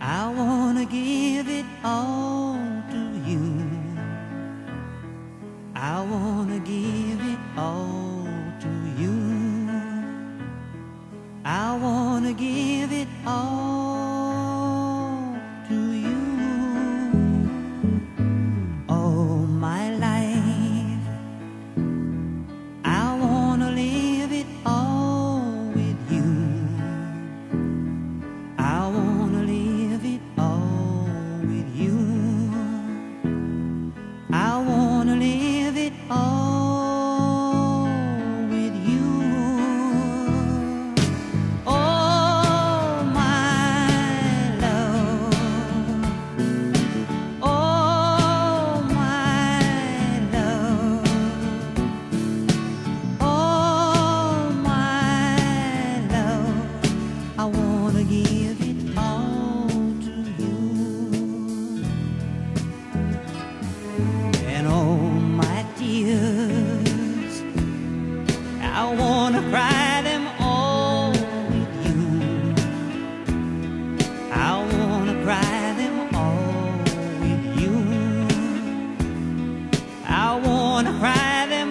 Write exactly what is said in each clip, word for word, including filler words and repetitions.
I wanna give it all to you. I wanna give it all to you. I wanna give it all to you. All my life I wanna live it all with you. I wanna live it all with you. I wanna live it all with you. Oh, my love. Oh, my love. Oh, my love. I wanna give it all to you. And oh, my tears, I wanna cry them all with you. I wanna cry them all with you. I wanna cry them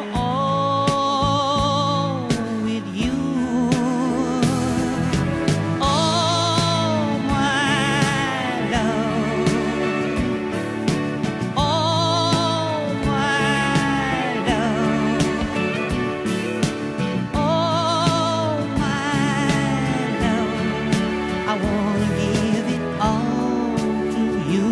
all with you. Oh, my love. Oh, my love. Oh, my love. I wanna give it all to you.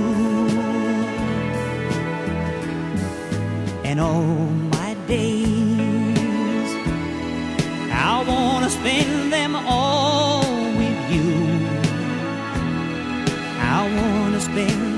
And oh, my days, I wanna spend them all with you. I wanna spend